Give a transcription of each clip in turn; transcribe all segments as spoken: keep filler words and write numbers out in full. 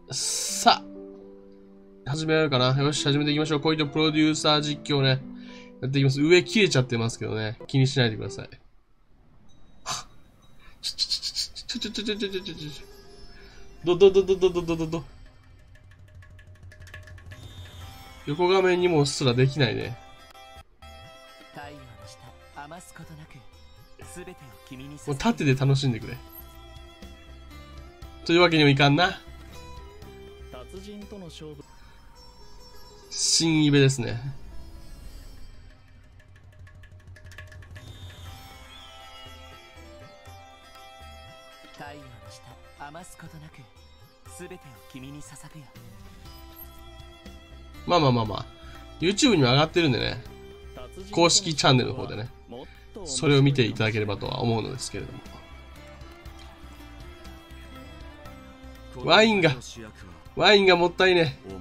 さあ、始められるかな。よし、始めていきましょう。コイトプロデューサー実況ね。やっていきます。上切れちゃってますけどね。気にしないでください。はっ。ちょちょちょちょちょちょちょちょちょちょちょ。どどどどどどどどど。横画面にもすらできないね。 太陽の下、余すことなく、すべてを君にもう縦で楽しんでくれ。というわけにもいかんな。 達人との勝負。 新イベですね。 太陽の下、余すことなく、すべてを君に捧ぐよ。 まあまあまあまあ。YouTube にも上がってるんでね。公式チャンネルの方でね。それを見ていただければとは思うのですけれども。ワインが、ワインがもったいねえ。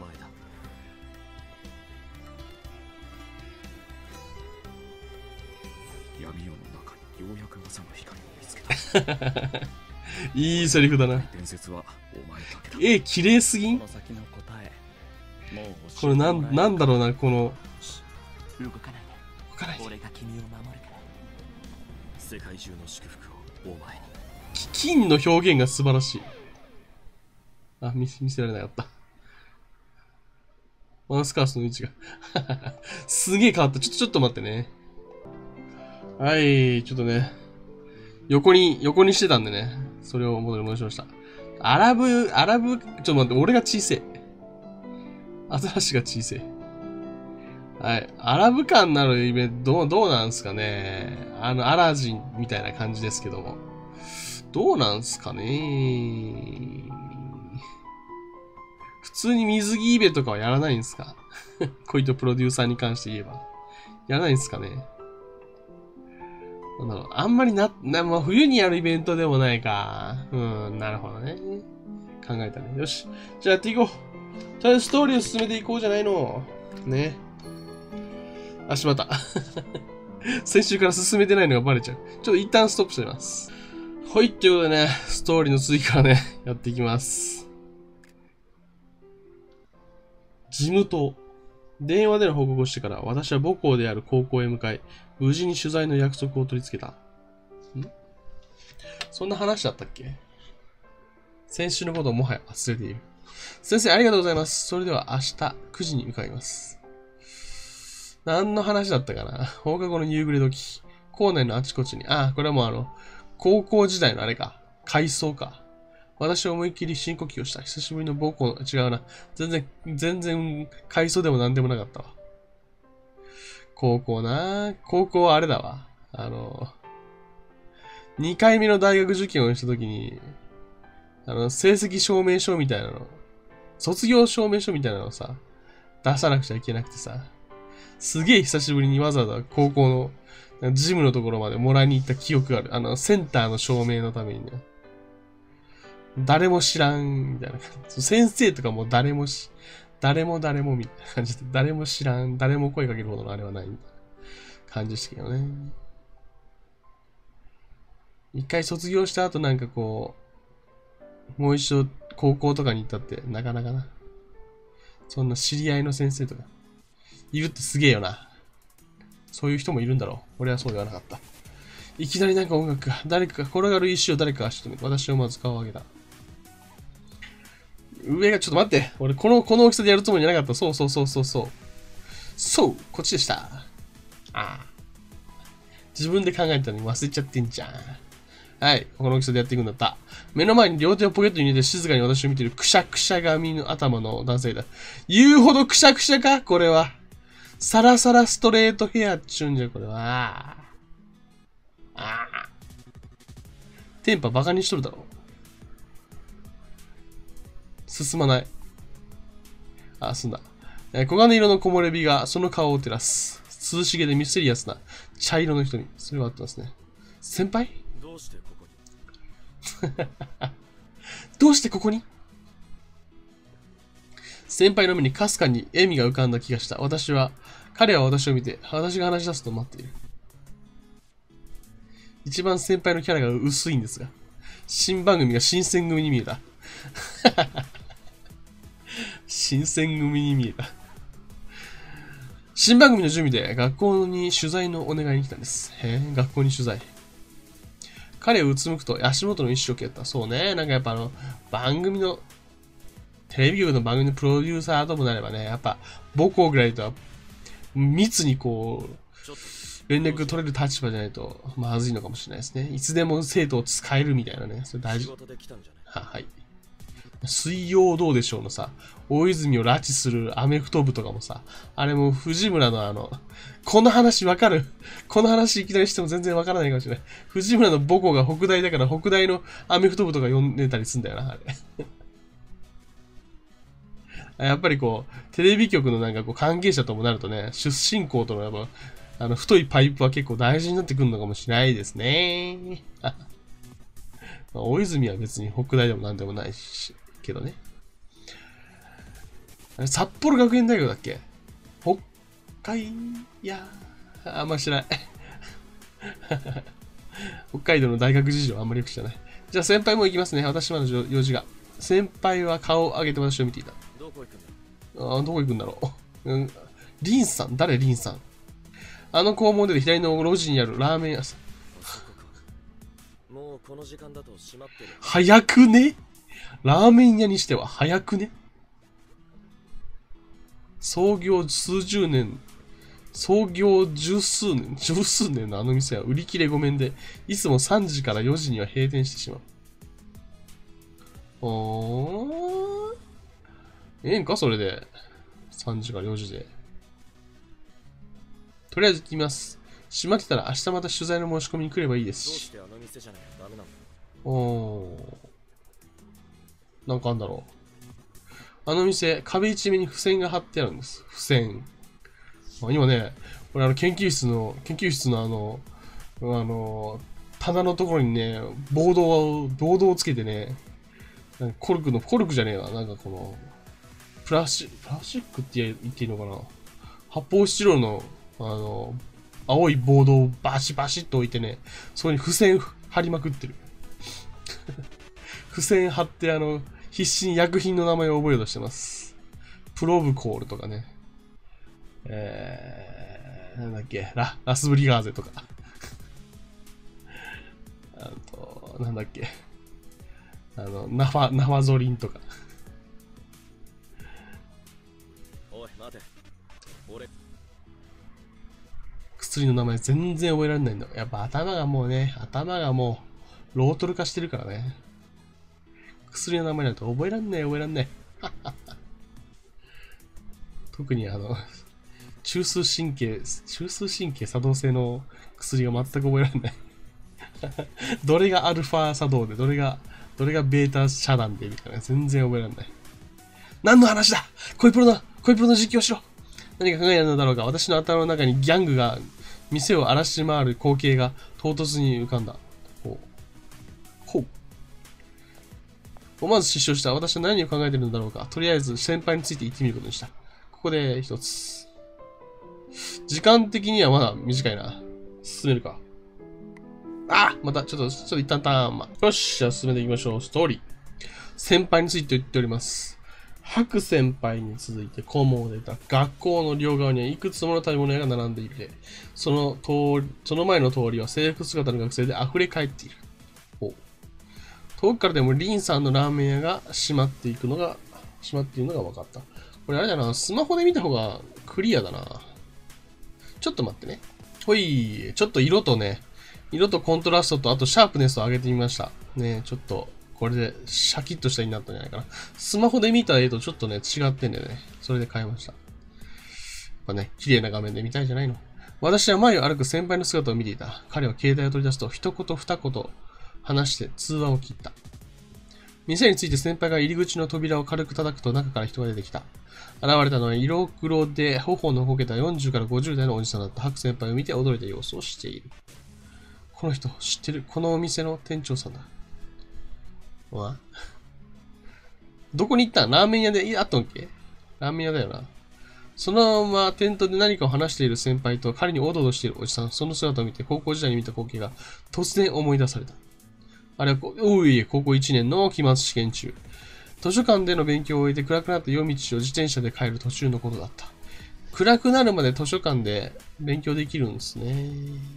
いいセリフだな。え、綺麗すぎん？これなん、なんだろうな、この。 動かないで。 動かないで。 俺が君を守るから。世界中の祝福をお前に。 金の表現が素晴らしい。あ、見、見せられなかった。ワンスカースの位置が。すげえ変わった。ちょっと、ちょっと待ってね。はい、ちょっとね。横に、横にしてたんでね。それを元に戻しました。アラブ、アラブ、ちょっと待って、俺が小せえ。アザラシが小せえ。はい。アラブ感なるイベント、どう、どうなんすかね。あの、アラジンみたいな感じですけども。どうなんすかね。普通に水着イベとかはやらないんすか？コイトプロデューサーに関して言えば。やらないんすかね。なんだろう。あんまりな、な、まあ、冬にやるイベントでもないか。うん、なるほどね。考えたね。よし。じゃあやっていこう。とりあえずストーリーを進めていこうじゃないの。ね。あ、しまった。先週から進めてないのがバレちゃう。ちょっと一旦ストップしてます。はい、ということでね、ストーリーの続きからね、やっていきます。事務棟。電話での報告をしてから、私は母校である高校へ向かい、無事に取材の約束を取り付けた。ん？そんな話だったっけ？先週のことをもはや忘れている。先生、ありがとうございます。それでは明日くじに向かいます。何の話だったかな？放課後の夕暮れ時、校内のあちこちに、ああ、これはもうあの、高校時代のあれか、階層か。私は思いっきり深呼吸をした。久しぶりの母校、違うな。全然、全然、階層でも何でもなかったわ。高校なぁ。高校はあれだわ。あの、にかいめの大学受験をした時に、あの、成績証明書みたいなの、卒業証明書みたいなのをさ、出さなくちゃいけなくてさ、すげえ久しぶりにわざわざ高校のジムのところまでもらいに行った記憶がある。あの、センターの証明のためにね。誰も知らん、みたいな感じ。先生とかも誰もし、誰も誰もみたいな感じで、誰も知らん、誰も声かけるほどのあれはないみたいな感じでしたけどね。一回卒業した後なんかこう、もう一度高校とかに行ったってなかなかな。そんな知り合いの先生とか、いるってすげえよな。そういう人もいるんだろう。俺はそうではなかった。いきなりなんか音楽が、誰かが転がる石を誰かが仕留め、私はまず顔を上げた。上が、ちょっと待って。俺、この、この大きさでやるつもりじゃなかった。そうそうそうそうそう。そう、こっちでした。ああ。自分で考えたのに忘れちゃってんじゃん。はい。この大きさでやっていくんだった。目の前に両手をポケットに入れて静かに私を見ているくしゃくしゃ髪の頭の男性だ。言うほどくしゃくしゃかこれは。サラサラストレートヘアっちゅうんじゃ、これは。ああ。テンパバカにしとるだろ。進まない。あ、済んだ。黄金色の木漏れ日がその顔を照らす。涼しげでミステリアスな茶色の人に。それはあったんですね。先輩？ どうしてここにどうしてここに？先輩の目にかすかに笑みが浮かんだ気がした。私は、彼は私を見て、私が話し出すと待っている。一番先輩のキャラが薄いんですが、新番組が新選組に見えた。 新選組に見えた。新番組の準備で学校に取材のお願いに来たんです。へえ、学校に取材。彼をうつむくと足元の一生懸命やった。そうね。なんかやっぱあの、番組の、テレビ局の番組のプロデューサーともなればね、やっぱ母校ぐらいとは密にこう、連絡取れる立場じゃないとまずいのかもしれないですね。いつでも生徒を使えるみたいなね。それ大事。は、はい。水曜どうでしょうのさ、大泉を拉致するアメフト部とかもさ、あれも藤村のあの、この話わかるこの話いきなりしても全然わからないかもしれない。藤村の母校が北大だから北大のアメフト部とか呼んでたりすんだよな、あれ。やっぱりこう、テレビ局のなんかこう関係者ともなるとね、出身校とのやっぱ、あの、太いパイプは結構大事になってくるのかもしれないですね。大泉は別に北大でもなんでもないし。けどね。札幌学園大学だっけ？北海、いやー、あんま知らない。北海道の大学事情あんまりよく知らない。じゃあ先輩も行きますね。私まだ用事が。先輩は顔を上げて私を見ていた。どこ行くんだあどこ行くんだろう。うん、リンさん誰リンさんあの校門で左の路地にあるラーメン屋さん。もうこの時間だと閉まってる。早くねラーメン屋にしては早くね創業数十年、創業十数年、十数年のあの店は売り切れごめんで、いつもさんじからよじには閉店してしまう。おー。ええんかそれで。さんじからよじで。とりあえず行きます。閉まってたら明日また取材の申し込みに来ればいいですし。どうしてあの店じゃなきゃダメなの？おー。なんかあんだろう。あの店、壁一面に付箋が貼ってあるんです。付箋。今ね、これあの研究室の、研究室のあの、あの、棚のところにね、ボードを、ボードをつけてね、コルクの、コルクじゃねえな、なんかこの、プラスチック、プラスチックって言っていいのかな。発泡スチロールの、あの、青いボードをバシバシっと置いてね、そこに付箋貼りまくってる。付箋貼ってあの、必死に薬品の名前を覚えようとしてます。プロブコールとかね。えー、なんだっけ、ラ、ラスブリガーゼとか。あと、なんだっけ。あの、ナファ、ナファゾリンとか。おい、待て。俺。薬の名前全然覚えられないんだ。やっぱ頭がもうね、頭がもう、ロートル化してるからね。薬の名前なんて覚えらんない、覚えらんない。特にあの、中枢神経、中枢神経作動性の薬が全く覚えられない。どれがアルファ作動で、どれが、どれがベータ遮断で、みたいな。全然覚えられない。何の話だ恋プロの、恋プロの実況しろ何か考えるのだろうか私の頭の中にギャングが店を荒らし回る光景が唐突に浮かんだ。ほう。ほう。思わず失笑した私は何を考えているのだろうかとりあえず先輩について言ってみることにした。ここで一つ。時間的にはまだ短いな。進めるか。あまた、ちょっと、ちょっと一旦ターン、ま。よし、じゃあ進めていきましょう。ストーリー。先輩について言っております。白先輩に続いて校門を出た学校の両側にはいくつもの食べ物屋が並んでいて、その通り、その前の通りは制服姿の学生で溢れ返っている。お遠くからでもリンさんのラーメン屋が閉まっていくのが、閉まっているのが分かった。これあれだな、スマホで見た方がクリアだな。ちょっと待ってね。ほい、ちょっと色とね、色とコントラストと、あとシャープネスを上げてみました。ね、ちょっと、これでシャキッとした絵になったんじゃないかな。スマホで見た絵とちょっとね、違ってんだよね。それで変えました。やっぱね、綺麗な画面で見たいじゃないの。私は前を歩く先輩の姿を見ていた。彼は携帯を取り出すと、一言二言話して通話を切った。店について先輩が入り口の扉を軽く叩くと中から人が出てきた。現れたのは色黒で頬のほけたよんじゅうからごじゅう代のおじさんだった。白先輩を見て驚いた様子をしている。この人、知ってる。このお店の店長さんだ。わどこに行ったんラーメン屋であったんけラーメン屋だよな。そのままテントで何かを話している先輩と彼におどおどしているおじさん、その姿を見て高校時代に見た光景が突然思い出された。あれは、おい、高校いちねんの期末試験中。 図書館での勉強を終えて暗くなった夜道を自転車で帰る途中のことだった。暗くなるまで図書館で勉強できるんですね。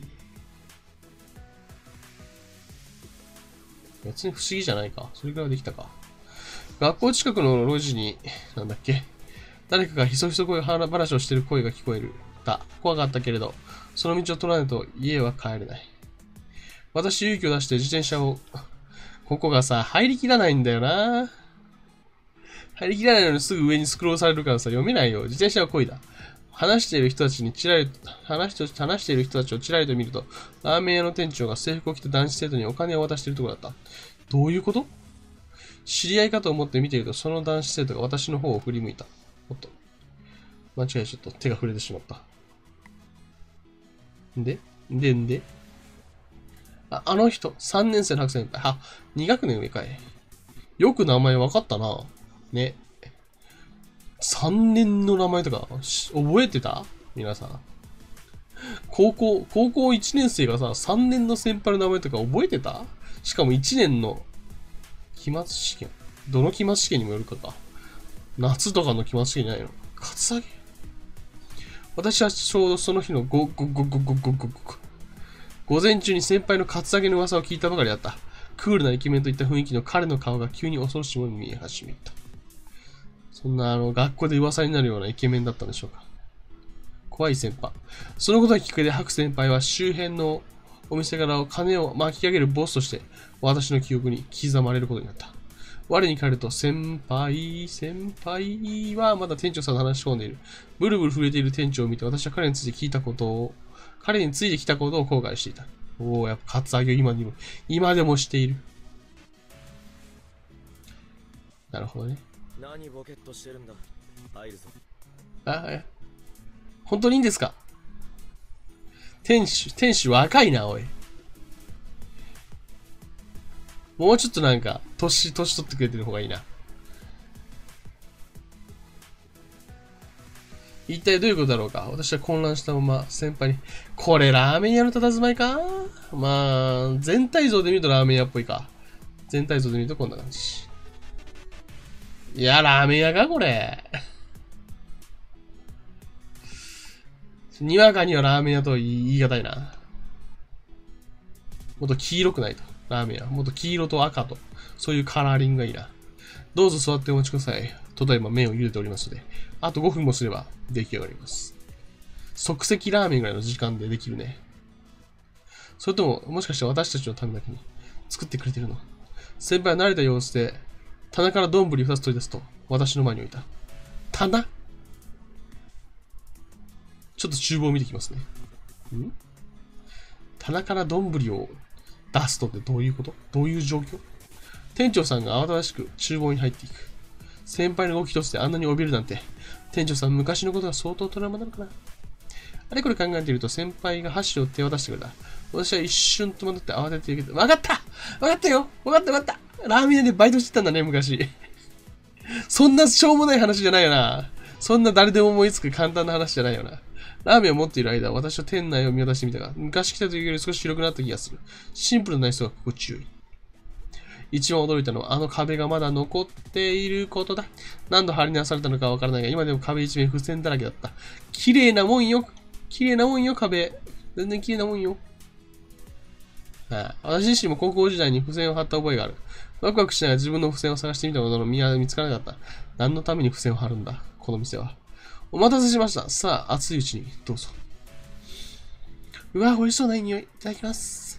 別に不思議じゃないか。それくらいできたか。学校近くの路地に、なんだっけ。誰かがひそひそ声話をしている声が聞こえる。た。怖かったけれど、その道を取らないと家は帰れない。私勇気を出して自転車を、ここがさ、入りきらないんだよな。入りきらないのにすぐ上にスクロールされるからさ、読めないよ。自転車は恋だ。話している人たちにちらりと、話して話している人たちをちらりと見ると、ラーメン屋の店長が制服を着た男子生徒にお金を渡しているところだった。どういうこと？知り合いかと思って見ていると、その男子生徒が私の方を振り向いた。おっと。間違えちょっと手が触れてしまった。んでんでんであ、あの人、さんねん生の白先輩。あ、に学年上かい。よく名前分かったな。ね。さんねんの名前とか、覚えてた？皆さん。高校、高校いちねん生がさ、さんねんの先輩の名前とか覚えてた？しかもいちねんの期末試験。どの期末試験にもよるかか。夏とかの期末試験じゃないの？カツアゲ？私はちょうどその日のご、ご、ご、ご、ご、ご、ご、ご、午前中に先輩のカツアゲの噂を聞いたばかりだった。クールなイケメンといった雰囲気の彼の顔が急に恐ろしいものに見え始めた。そんなあの、学校で噂になるようなイケメンだったんでしょうか。怖い先輩。そのことがきっかけで白先輩は周辺のお店から金を巻き上げるボスとして私の記憶に刻まれることになった。我に返ると、先輩、先輩はまだ店長さんと話し込んでいる。ブルブル震えている店長を見て私は彼について聞いたことを、彼についてきたことを後悔していた。おお、やっぱカツアゲを今にも、今でもしている。なるほどね。 何ボケっとしてるんだ。入るぞ。 あ、え、本当にいいんですか？店主、店主若いな、おい。もうちょっとなんか、年、年取ってくれてる方がいいな。一体どういうことだろうか。私は混乱したまま先輩に、これラーメン屋の佇まいか？まあ、全体像で見るとラーメン屋っぽいか。全体像で見るとこんな感じ。いや、ラーメン屋かこれ。にわかにはラーメン屋と言い難いな。もっと黄色くないと。ラーメン屋。もっと黄色と赤と。そういうカラーリングがいいな。どうぞ座ってお待ちください。ただいま麺を茹でておりますので。あとごふんもすれば出来上がります。即席ラーメンぐらいの時間でできるね。それとも、もしかして私たちのためだけに作ってくれてるの？先輩は慣れた様子で、棚から丼二つ取り出すと、私の前に置いた。棚？ちょっと厨房を見てきますね。ん？棚から丼を出すとってどういうこと？どういう状況？店長さんが慌ただしく厨房に入っていく。先輩の動き一つであんなに怯えるなんて、店長さん昔のことが相当トラウマなのかな。あれこれ考えていると先輩が箸を手渡してくれた。私は一瞬戸惑って慌てて言うけど、わかったわかったよわかったわかったラーメン屋でバイトしてたんだね、昔。そんなしょうもない話じゃないよな。そんな誰でも思いつく簡単な話じゃないよな。ラーメンを持っている間、私は店内を見渡してみたが、昔来た時より少し広くなった気がする。シンプルな内装が心地よい。一番驚いたのは、あの壁がまだ残っていることだ。何度張り直されたのかわからないが、今でも壁一面付箋だらけだった。綺麗なもんよ。綺麗なもんよ、壁。全然綺麗なもんよ。はあ、私自身も高校時代に付箋を貼った覚えがある。ワクワクしながら自分の付箋を探してみたものの見つからなかった。何のために付箋を貼るんだ、この店は。お待たせしました。さあ、熱いうちに、どうぞ。うわ、美味しそうないい匂い。いただきます。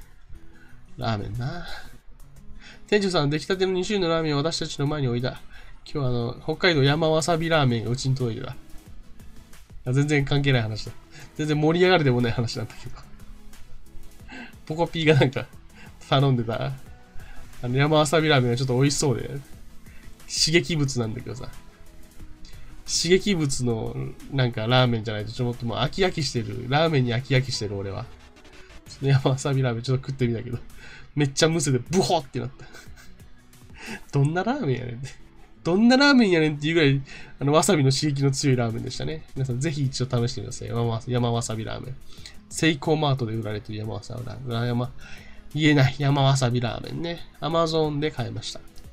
ラーメンな。店長さん、出来たてのに種類のラーメンを私たちの前に置いた。今日はあの、北海道山わさびラーメンがうちに届いてた。全然関係ない話だ。全然盛り上がるでもない話なんだけど。ポコピーがなんか、頼んでた、あの、山わさびラーメンがちょっと美味しそうで、刺激物なんだけどさ。刺激物のなんかラーメンじゃないとちょっともう飽き飽きしてる。ラーメンに飽き飽きしてる俺は。山わさびラーメンちょっと食ってみたけど、めっちゃむせでブホってなった。どんなラーメンやねんって。どんなラーメンやねんっていうぐらい、あの、わさびの刺激の強いラーメンでしたね。皆さんぜひ一度試してみてください。山わ山わさびラーメン。セイコーマートで売られてる山わさびラーメン。山、言えない山わさびラーメンね。アマゾンで買いました。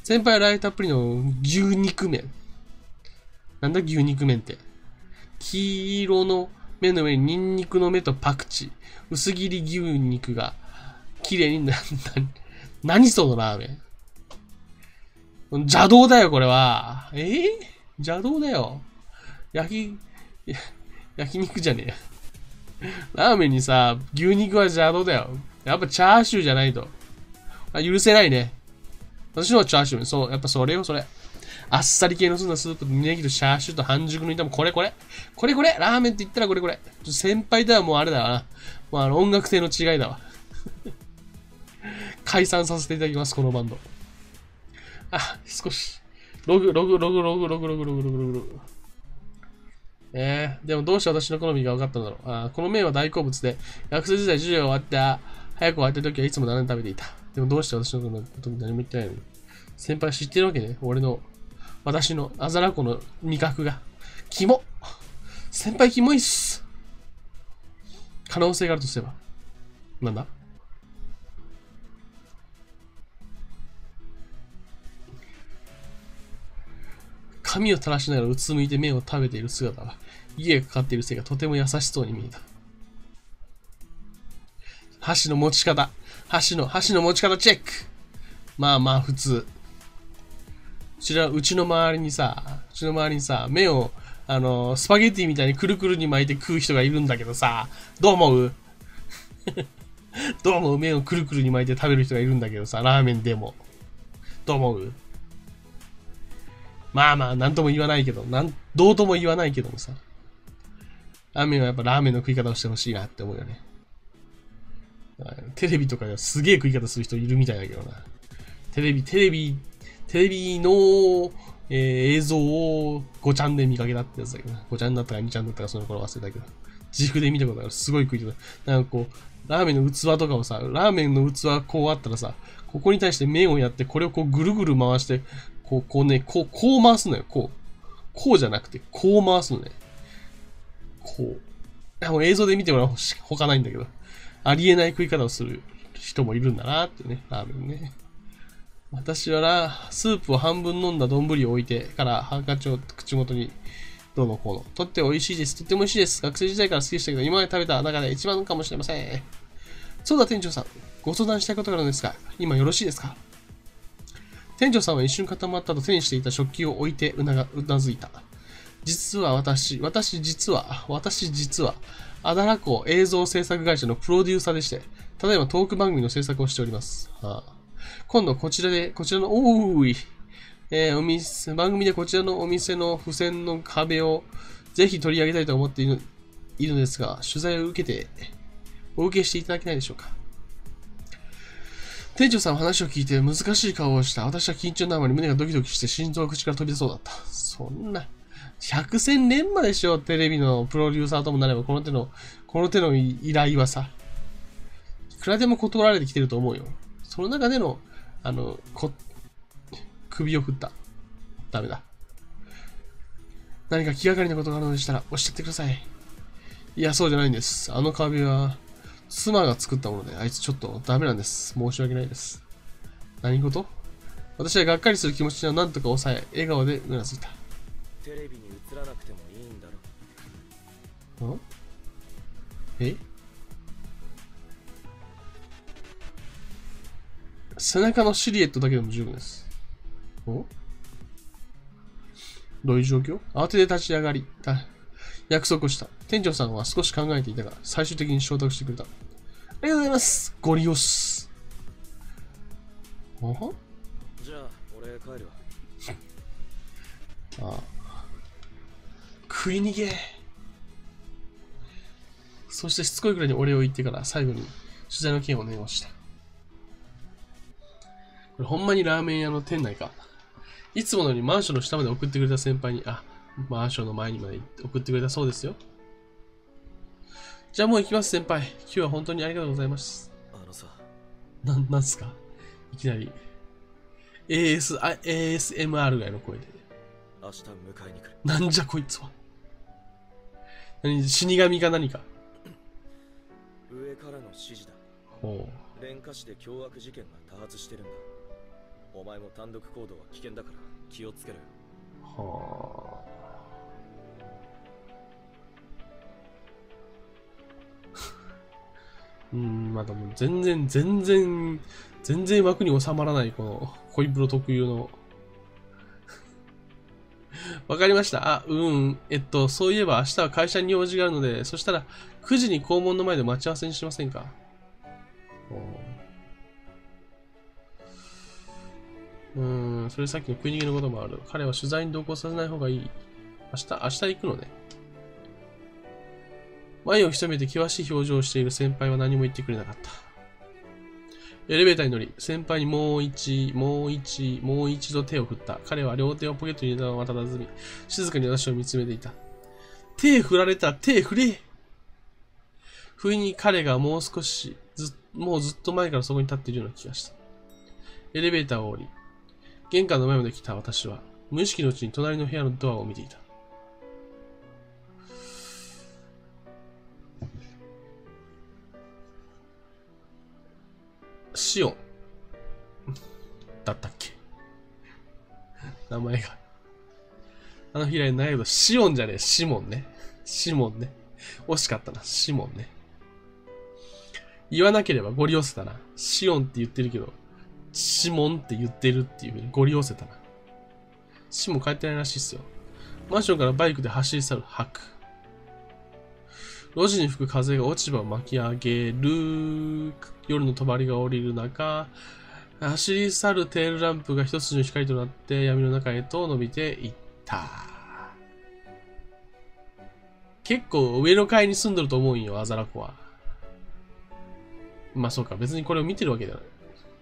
先輩はラー油たっぷりの牛肉麺。なんだ牛肉麺って。黄色の麺の上にニンニクの芽とパクチー。薄切り牛肉が綺麗にな、な、何そのラーメン。邪道だよ、これは。えー、邪道だよ。焼き、焼肉じゃねえ。ラーメンにさ、牛肉は邪道だよ。やっぱチャーシューじゃないと。あ、許せないね。私のはチャーシュー。そう、やっぱそれよ、それ。あっさり系の澄んだスープとネギとチャーシューと半熟の炒め、これこれ。これこれ。ラーメンって言ったらこれこれ。先輩ではもうあれだわな。もうあの音楽性の違いだわ。解散させていただきます、このバンド。あ、少し。ログ、ログ、ログ、ログ、ログ、ログ、ログ、ログ、ログ、ログ。えー、でもどうして私の好みが分かったんだろう。あ、この麺は大好物で、学生時代授業が終わった、早く終わった時はいつも並んで食べていた。でもどうして私のことに何も言ってないのに。先輩知ってるわけね。俺の、私のあざらこの味覚が。キモ。先輩キモいっす。可能性があるとすれば。なんだ？髪を垂らしながらうつむいて麺を食べている姿は、家がかかっているせいがとても優しそうに見えた。箸の持ち方。箸の、箸の持ち方チェック。まあまあ普通。うちら、うちの周りにさ、うちの周りにさ、麺を、あの、スパゲッティみたいにくるくるに巻いて食う人がいるんだけどさ、どう思うどう思う麺をくるくるに巻いて食べる人がいるんだけどさ、ラーメンでも。どう思うまあまあ、なんとも言わないけど、なん、どうとも言わないけどもさ。ラーメンはやっぱラーメンの食い方をしてほしいなって思うよね。テレビとかですげえ食い方する人いるみたいだけどな。テレビ、テレビ、テレビの、えー、映像をごちゃんで見かけたってやつだけどな。ごちゃんだったかにちゃんだったかその頃忘れたけど。自負で見たことある。すごい食い方。なんかこう、ラーメンの器とかをさ、ラーメンの器こうあったらさ、ここに対して麺をやって、これをこうぐるぐる回して、こう、こうね、こう、こう回すのよ。こう。こうじゃなくて、こう回すのね。こう。いやもう映像で見てもらうほかないんだけど。ありえない食い方をする人もいるんだなってね、ラーメンね。私はな、スープを半分飲んだ丼を置いてからハンカチを口元にどうのこうの。とって美味しいです。とっても美味しいです。学生時代から好きでしたけど、今まで食べた中で一番かもしれません。そうだ、店長さん。ご相談したいことがあるんですが、今よろしいですか？店長さんは一瞬固まったと手にしていた食器を置いてうなが、うなずいた。実は私、私実は、私実は、あだらこ映像制作会社のプロデューサーでして、ただいまトーク番組の制作をしております。はあ、今度こちらで、こちらの、おーい、えー、お店、番組でこちらのお店の付箋の壁をぜひ取り上げたいと思っている、いるのですが、取材を受けて、お受けしていただけないでしょうか。店長さんは話を聞いて難しい顔をした。私は緊張のあまり胸がドキドキして心臓が口から飛び出そうだった。そんな、百戦錬磨でしょ。テレビのプロデューサーともなれば、この手の、この手の依頼はさ、いくらでも断られてきてると思うよ。その中での、あの、こ、首を振った。ダメだ。何か気がかりなことがあるのでしたら、おっしゃってください。いや、そうじゃないんです。あの壁は、妻が作ったもので、あいつちょっとダメなんです。申し訳ないです。何事？私はがっかりする気持ちを何とか抑え、笑顔でうなずいた。 テレビに映らなくてもいいんだろ。 ん？え？背中のシルエットだけでも十分です。お？どういう状況？慌てて立ち上がり、約束をした。店長さんは少し考えていたが、最終的に承諾してくれた。ありがとうございます。ゴリオス。あは？ じゃあ、俺帰るわ。ああ。食い逃げ。そしてしつこいくらいにお礼を言ってから最後に取材の件を念をした。これほんまにラーメン屋の店内か。いつものようにマンションの下まで送ってくれた先輩に、あ、マンションの前にまで送ってくれたそうですよ。じゃあもう行きます、先輩。今日は本当にありがとうございます。 あのさ。 な、なんすかいきなり。エーエス、エーエスエムアール ぐらいの声で。 明日迎えに来る。 なんじゃこいつは。何、死神か何か。 上からの指示だ。 ほう。 連歌市で凶悪事件が多発してるんだ。 お前も単独行動は危険だから気をつけろよ。 はあ。うん、まだもう全然、全然、全然枠に収まらない、この、恋プロ特有の。わかりました。あ、うん。えっと、そういえば明日は会社に用事があるので、そしたらくじに校門の前で待ち合わせにしませんか？うーん、それさっきの食い逃げのこともある。彼は取材に同行させない方がいい。明日、明日行くのね。前を潜めて険しい表情をしている先輩は何も言ってくれなかった。エレベーターに乗り、先輩にもう一、もう一、もう一度手を振った。彼は両手をポケットに入れたまま佇み、静かに私を見つめていた。手振られたら手振れ！不意に彼がもう少し、ず、もうずっと前からそこに立っているような気がした。エレベーターを降り、玄関の前まで来た私は、無意識のうちに隣の部屋のドアを見ていた。シオンだったっけ？名前が。あの日以来ないけど、シオンじゃねえ、シモンね。シモンね。惜しかったな、シモンね。言わなければゴリ寄せたな。シオンって言ってるけど、シモンって言ってるっていう風にゴリ寄せたな。シモン帰ってないらしいっすよ。マンションからバイクで走り去るハク。路地に吹く風が落ち葉を巻き上げる。夜の帳が降りる中、走り去るテールランプが一筋の光となって闇の中へと伸びていった。結構上の階に住んどると思うんよ、アザラコは。まあそうか、別にこれを見てるわけじゃない。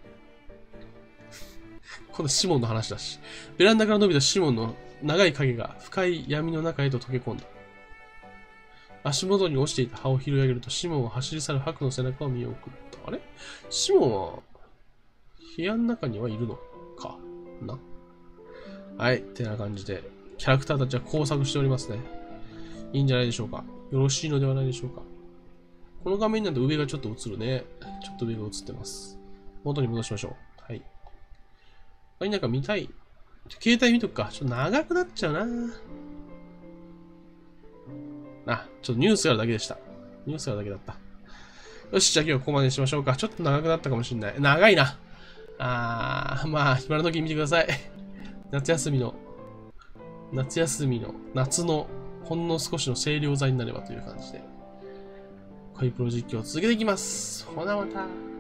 今度シモンの話だし。ベランダから伸びたシモンの長い影が深い闇の中へと溶け込んだ。足元に落ちていた葉を拾い上げると、シモンは走り去るハクの背中を見送った。あれ？シモンは、部屋の中にはいるのかな？はい。ってな感じで、キャラクターたちは工作しておりますね。いいんじゃないでしょうか。よろしいのではないでしょうか。この画面なんて上がちょっと映るね。ちょっと上が映ってます。元に戻しましょう。はい。はい、なんか見たい。携帯見とくか。ちょっと長くなっちゃうな。あ、ちょっとニュースがあるだけでした。ニュースがあるだけだった。よし、じゃあ今日はここまでにしましょうか。ちょっと長くなったかもしれない。長いな。あー、まあ、暇な時に見てください。夏休みの、夏休みの、夏の、ほんの少しの清涼剤になればという感じで、恋プロ実況を続けていきます。ほなまた。